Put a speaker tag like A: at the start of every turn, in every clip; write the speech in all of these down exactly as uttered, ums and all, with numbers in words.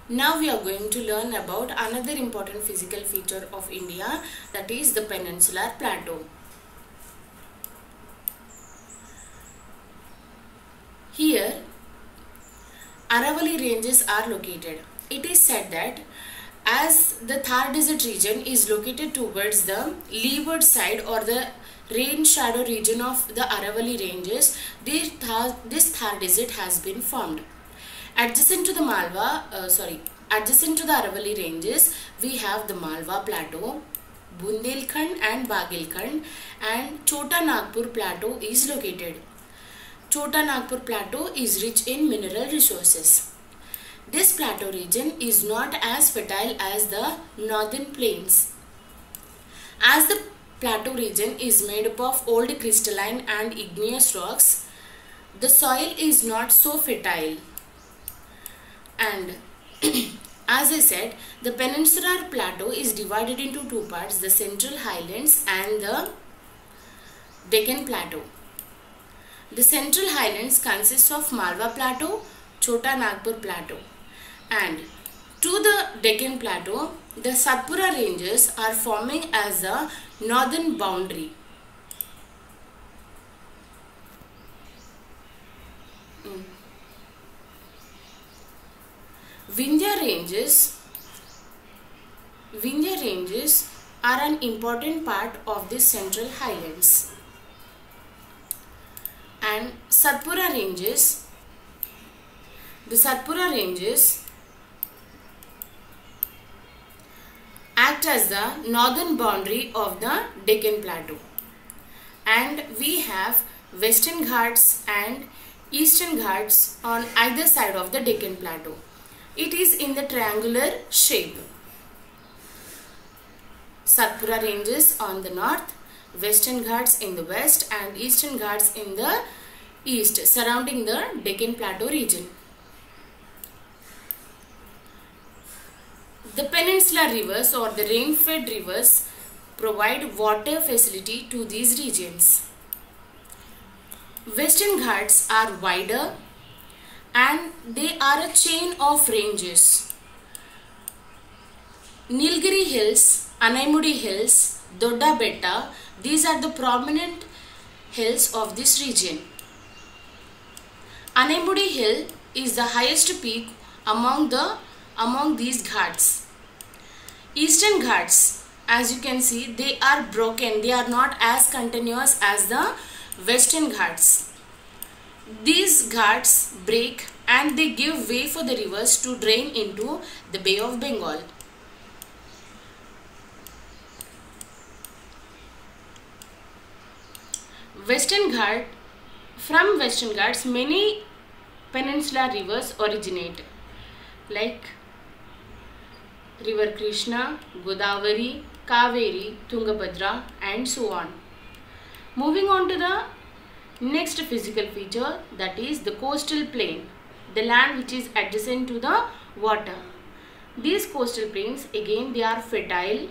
A: Now we are going to learn about another important physical feature of India, that is the Peninsular Plateau. Here Aravalli ranges are located. It is said that as the Thar Desert region is located towards the leeward side or the rain shadow region of the Aravalli ranges, this Thar, this Thar Desert has been formed. Adjacent to the Malwa, uh, sorry, adjacent to the Aravalli ranges, we have the Malwa Plateau, Bundelkhand and Baghelkhand, and Chota Nagpur Plateau is located. Chota Nagpur Plateau is rich in mineral resources. This plateau region is not as fertile as the northern plains. As the plateau region is made up of old crystalline and igneous rocks, the soil is not so fertile. And as I said, the Peninsular Plateau is divided into two parts, the Central Highlands and the Deccan Plateau. The Central Highlands consists of Malwa Plateau, Chota Nagpur Plateau, and to the Deccan Plateau, the Satpura ranges are forming as the northern boundary. Mm. Vindhya ranges, Vindhya ranges are an important part of the Central Highlands, and Satpura ranges, the Satpura ranges act as the northern boundary of the Deccan Plateau, and we have Western Ghats and Eastern Ghats on either side of the Deccan Plateau. It is in the triangular shape. Satpura ranges on the north, Western Ghats in the west and Eastern Ghats in the east, surrounding the Deccan Plateau region. The peninsular rivers or the rain-fed rivers provide water facility to these regions. Western Ghats are wider and they are a chain of ranges. Nilgiri Hills, Anaimudi Hills, Dodda Betta, these are the prominent hills of this region. Anaimudi Hill is the highest peak among the among these ghats. Eastern Ghats, as you can see, they are broken. They are not as continuous as the Western Ghats. These ghats break and they give way for the rivers to drain into the Bay of Bengal. Western Ghat, from Western Ghats, many peninsular rivers originate, like River Krishna, Godavari, Kaveri, Tungabhadra, and so on. Moving on to the next physical feature, that is the coastal plain, the land which is adjacent to the water. These coastal plains, again, they are fertile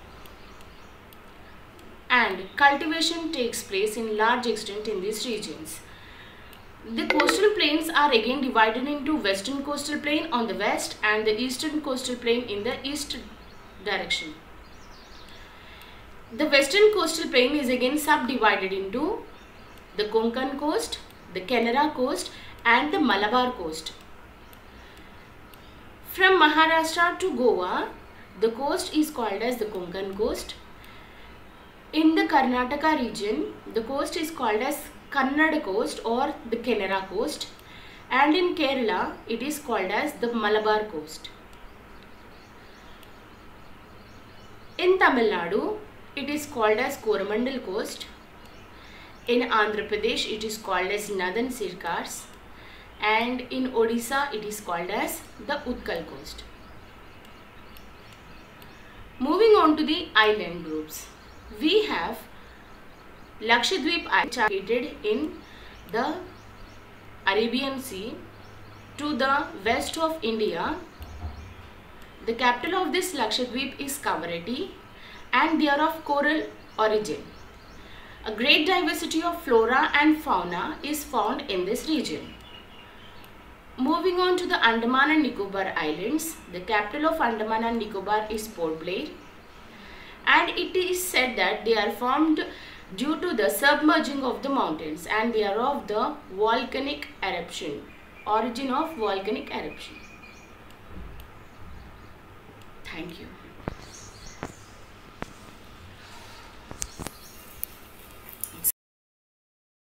A: and cultivation takes place in large extent in these regions. The coastal plains are again divided into western coastal plain on the west and the eastern coastal plain in the east direction. The western coastal plain is again subdivided into the Konkan coast, the Canara coast and the Malabar coast. From Maharashtra to Goa, the coast is called as the Konkan coast. In the Karnataka region, the coast is called as Kannada coast or the Canara coast, and in Kerala, it is called as the Malabar coast. In Tamil Nadu, it is called as Coromandel coast. In Andhra Pradesh, it is called as Nadan Sircars, and in Odisha, it is called as the Utkal coast. Moving on to the island groups, we have Lakshadweep Island, located in the Arabian Sea to the west of India. The capital of this Lakshadweep is Kavaratti and they are of coral origin. A great diversity of flora and fauna is found in this region. moving on to the Andaman and Nicobar Islands, the capital of Andaman and Nicobar is Port Blair, and it is said that they are formed due to the submerging of the mountains, and they are of the volcanic eruption, origin of volcanic eruption. Thank you.